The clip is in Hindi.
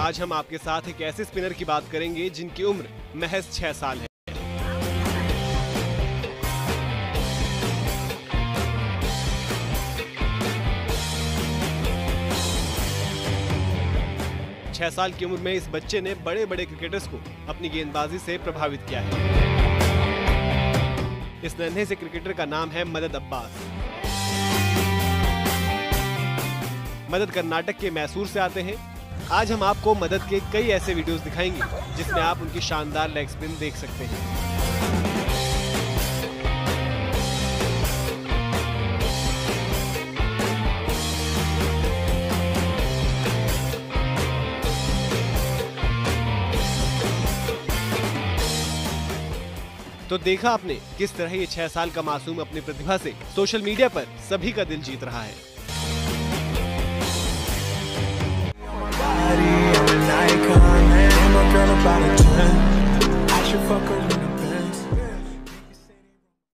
आज हम आपके साथ एक ऐसे स्पिनर की बात करेंगे जिनकी उम्र महज 6 साल है। छह साल की उम्र में इस बच्चे ने बड़े बड़े क्रिकेटर्स को अपनी गेंदबाजी से प्रभावित किया है। इस नन्हे से क्रिकेटर का नाम है मदद अब्बास। मदद कर्नाटक के मैसूर से आते हैं। आज हम आपको मदद के कई ऐसे वीडियोस दिखाएंगे जिसमें आप उनकी शानदार लेग स्पिन देख सकते हैं। तो देखा आपने किस तरह ये 6 साल का मासूम अपनी प्रतिभा से सोशल मीडिया पर सभी का दिल जीत रहा है।